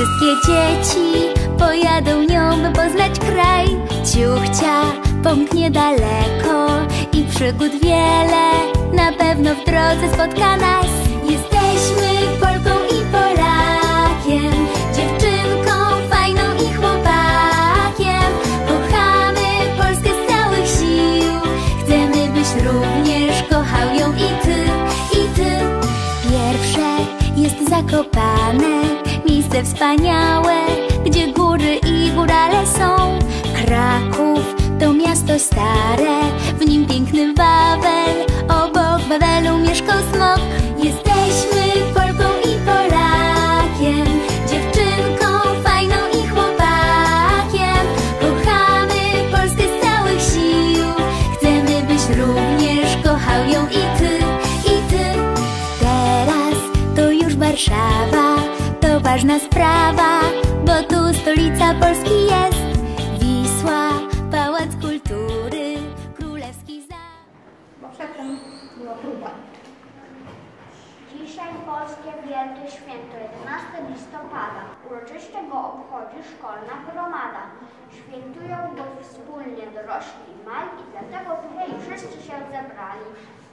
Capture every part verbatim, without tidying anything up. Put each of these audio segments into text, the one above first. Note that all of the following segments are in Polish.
Wszystkie dzieci pojadą nią, by poznać kraj. Ciuchcia pomknie daleko i przygód wiele na pewno w drodze spotka nas. Jesteśmy Polką i Polakiem, dziewczynką fajną i chłopakiem. Kochamy Polskę z całych sił, chcemy, byś również kochał ją i ty, i ty. Pierwsze jest Zakopane, miejsce wspaniałe, gdzie góry i górale są. Kraków to miasto stare, w nim piękny Wawel, obok Wawelu mieszkał smok. Jesteśmy Polką i Polakiem, dziewczynką fajną i chłopakiem. Kochamy Polskę z całych sił, chcemy, byś również kochał ją i ty, i ty. Teraz to już Warszawa, to ważna sprawa, bo tu stolica Polski jest. Wisła, Pałac Kultury, Królewski Zamek. Bo przedtem była próba. Dzisiaj polskie wielkie święto, jedenastego listopada. Uroczyście go obchodzi szkolna gromada. Świętują go wspólnie dorośli i mali i dlatego tutaj wszyscy się zebrali.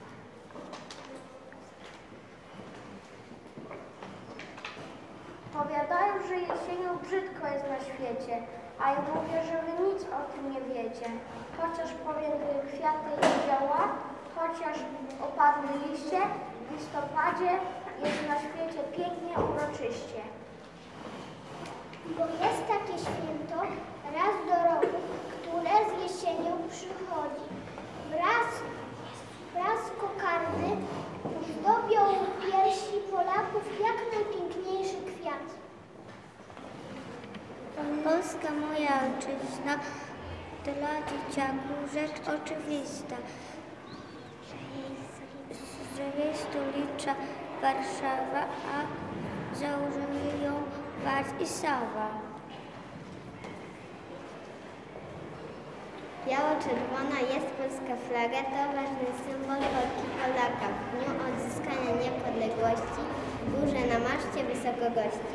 Powiadają, że jesienią brzydko jest na świecie, a ja mówię, że wy nic o tym nie wiecie. Chociaż powiędły kwiaty i zioła, chociaż opadły liście, w listopadzie jest na świecie pięknie, uroczyście. Bo jest takie święto raz do roku, które z jesienią przychodzi. Wraz, wraz kokardy zdobią piersi Polaków jak najpiękniejszy kwiat. Polska moja ojczyzna, dla dzieciaków rzecz oczywista, że jej stolica Warszawa, a założyli ją Waz i Sawa. Biało-czerwona jest polska flaga, to ważny symbol Polki Polaka. W dniu odzyskania niepodległości, górze na maszcie wysoko gości.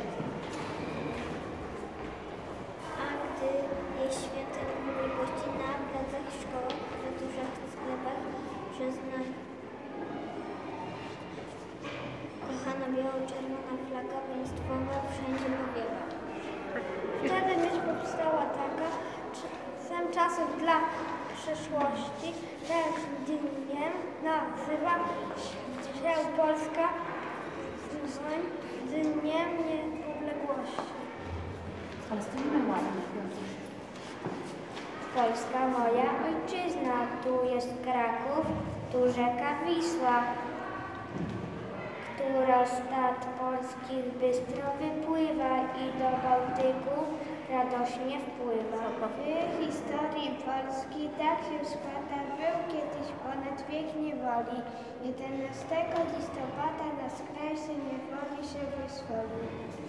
A gdy jest święto niepodległości, na placach, szkołach, w dużych sklepach przyznać kochana biało-czerwona flaga państwowa wszędzie powiewa. Wtedy myśl powstała taka, sam czasów dla przyszłości, ten dniem nazywa się Polska Dniem Niepodległości. Ale z tym nie ładnie. Polska moja ojczyzna, tu jest Kraków, tu rzeka Wisła, która stad polskich bystro wypływa i do Bałtyku radośnie wpływa. W historii Polski tak się składa, był kiedyś ponad wiek niewoli. jedenastego listopada nasz kraj z niewoli się wyzwolił.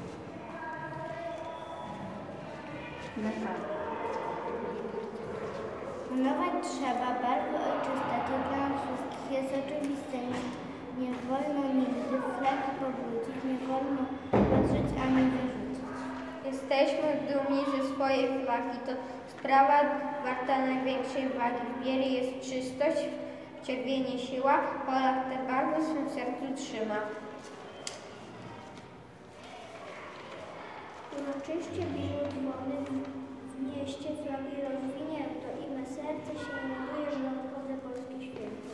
Malować trzeba barwy ojczyste, to dla wszystkich jest oczywiste. Nie wolno nigdy flagi pobrudzić, nie wolno podrzeć ani wyrzucić. Jesteśmy dumni ze swojej flagi, to sprawa warta największej wagi. W bieli jest czystość, w czerwieni siła, Polak te barwy w swym sercu trzyma. Uroczyście biją dzwony w mieście, flagi rozwinięto i me serce się raduje, że obchodzę polskie święto.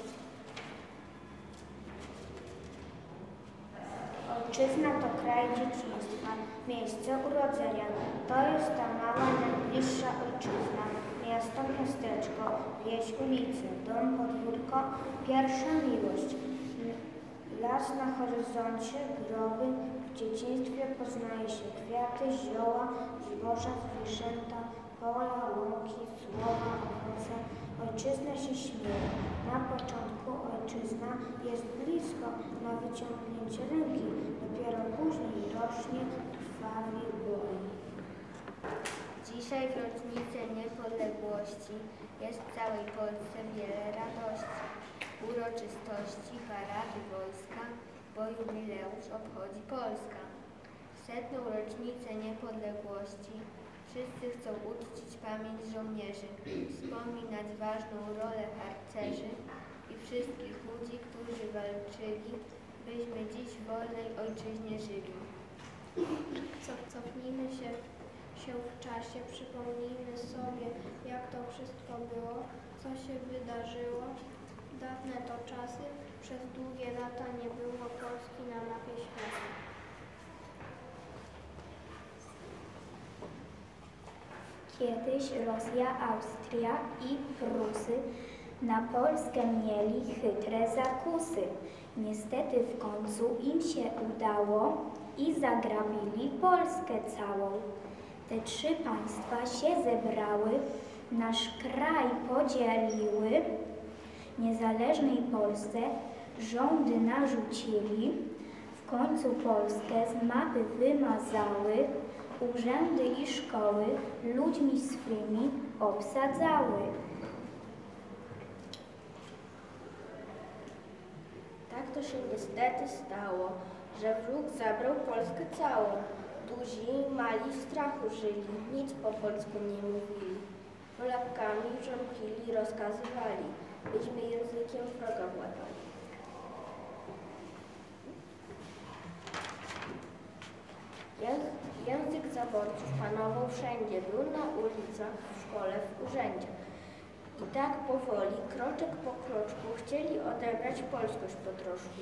Ojczyzna to kraj dzieciństwa, miejsce urodzenia. To jest ta mała, najbliższa ojczyzna. Miasto, miasteczko, wieś, ulice, dom, podwórko, pierwsza miłość. Las na horyzoncie, groby, w dzieciństwie poznaje się kwiaty, zioła, zboża, zwierzęta, pola, łąki, słowa, owoce. Ojczyzna się śmieje. Na początku ojczyzna jest blisko, na wyciągnięcie ręki. Dopiero później rośnie, krwawi, boli. Dzisiaj w rocznicę niepodległości jest w całej Polsce wiele radości, uroczystości, parady wojska, bo jubileusz obchodzi Polska. W setną rocznicę niepodległości wszyscy chcą uczcić pamięć żołnierzy, wspominać ważną rolę harcerzy i wszystkich ludzi, którzy walczyli, byśmy dziś w wolnej ojczyźnie żyli. Cofnijmy się, się w czasie, przypomnijmy sobie, jak to wszystko było, co się wydarzyło. Dawne to czasy, przez długie lata nie było Polski na mapie świata. Kiedyś Rosja, Austria i Prusy na Polskę mieli chytre zakusy. Niestety w końcu im się udało i zagrabili Polskę całą. Te trzy państwa się zebrały, nasz kraj podzieliły. Niezależnej Polsce rządy narzucili, w końcu Polskę z mapy wymazały, urzędy i szkoły ludźmi swymi obsadzały. Tak to się niestety stało, że wróg zabrał Polskę całą. Duzi i mali w strachu żyli, nic po polsku nie mówili. Polakami rządzili, rozkazywali, byśmy językiem wroga władali. Język zaborców panował wszędzie, był na ulicach, w szkole, w urzędzie. I tak powoli, kroczek po kroczku, chcieli odebrać polskość po troszku.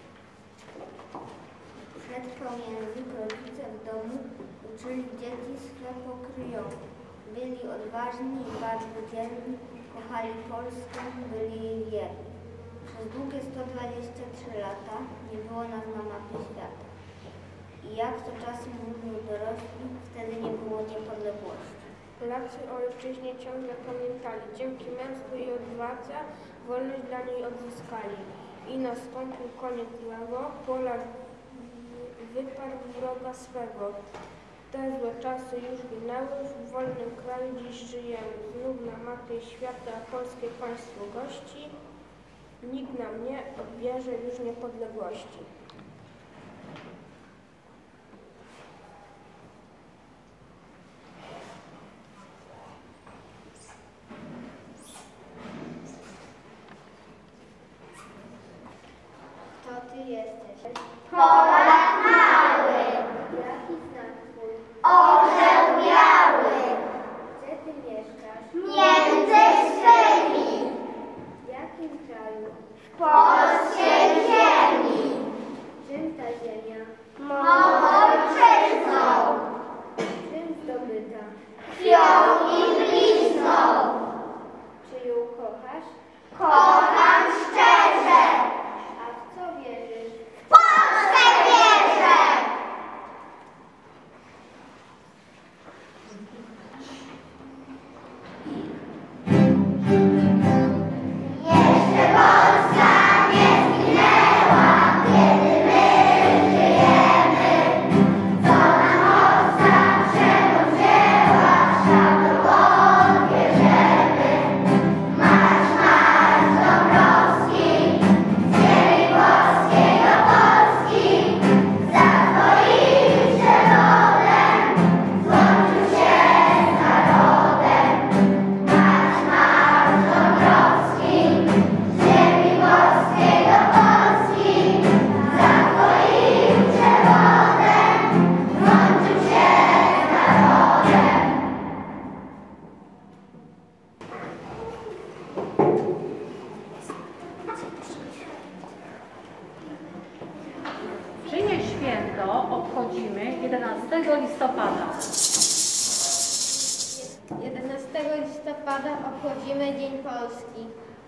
Przetrwał język, rodzice w domu uczyli dzieci swe pokryjomu. Byli odważni i bardzo dzielni, kochali Polskę, byli jej wierni. Przez długie sto dwadzieścia trzy lata nie było nas na mapie świata. I jak to czasem mówią dorośli, wtedy nie było niepodległości. Polacy o ojczyźnie ciągle pamiętali, dzięki męstwu i odwadze wolność dla niej odzyskali. I nastąpił koniec złego, Polak wyparł wroga swego. Te złe czasy już minęły, w wolnym kraju dziś żyjemy. Znów na mapie świata polskie państwo gości, nikt nam nie odbierze już niepodległości. Kto ty jesteś? Polak mały, Jaki znak twój? orzeł biały, Gdzie ty mieszkasz? między swymi, W jakim kraju? polskiej ziemi, Czym ta ziemia? mą ojczyzną, Czym zdobyta? krwią i blizną, Czy ją kochasz? kocham szczerze, A w co wierzysz? w Polskę wierzę. Jeszcze Polska nie zginęła, kiedy my żyjemy, co nam ojca przełożyła, szablą odbierzemy. Marsz, marsz Dąbrowski, z ziemi włoskiej do Polski, za twoim przewodem złączył się z narodem. Marsz, marsz Dąbrowski, z ziemi włoskiej do Polski, za twoim przewodem złączył się z narodem. Czyje święto obchodzimy jedenastego listopada? jedenastego listopada obchodzimy Dzień Polski.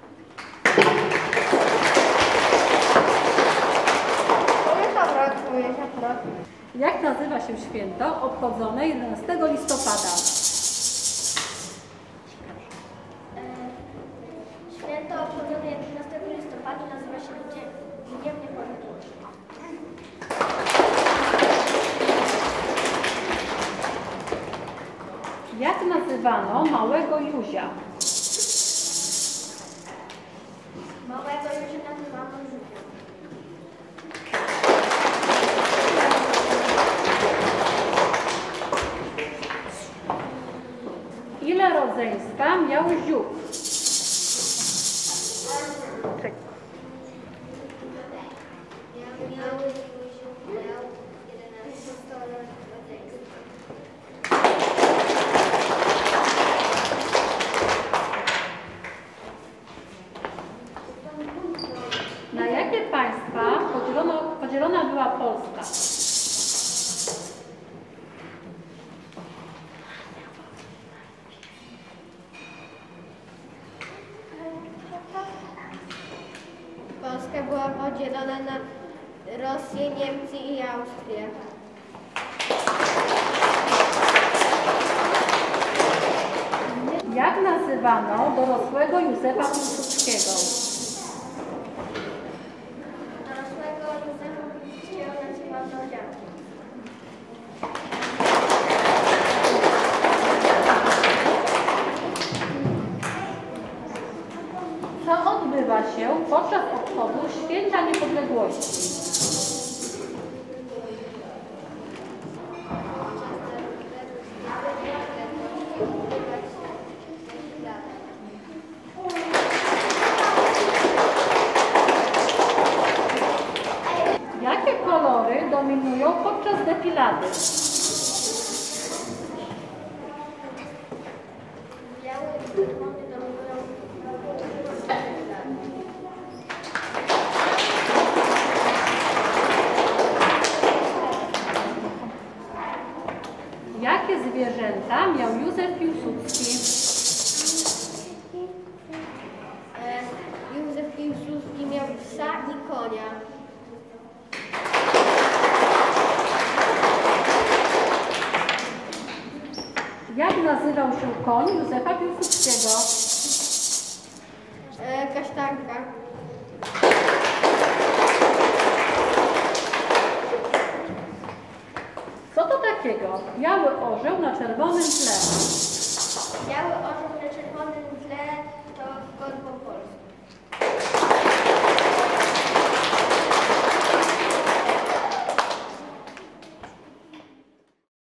Powiedz obrót, powiedz obrót. Jak nazywa się święto obchodzone jedenastego listopada? Święto obchodzone jedenastego listopada nazywa się Dniem Niepodległości. Jak nazywano małego Józia? Małego już nazywano Żółwiem. rodzeństwa miał ziół? Miały Józiu miał jedenaście rodzeństw. Na jakie państwa podzielono, podzielona była Polska? Polska była podzielona na Rosję, Niemcy i Austrię. Jak nazywano dorosłego Józefa Piłsudskiego? Dorosłego Józefa Piłsudskiego nazywano dziadkiem. Co odbywa się podczas obchodu Święta Niepodległości? Jakie kolory dominują podczas defilady? Biały i czerwony dominują podczas defilady. Jakie zwierzęta miał Józef Piłsudski? E, Józef Piłsudski miał psa i konia. Jak nazywał się koń Józefa Piłsudskiego? E, kasztanka. Co to takiego? Biały orzeł na czerwonym tle. Biały orzeł na czerwonym tle to godło Polski.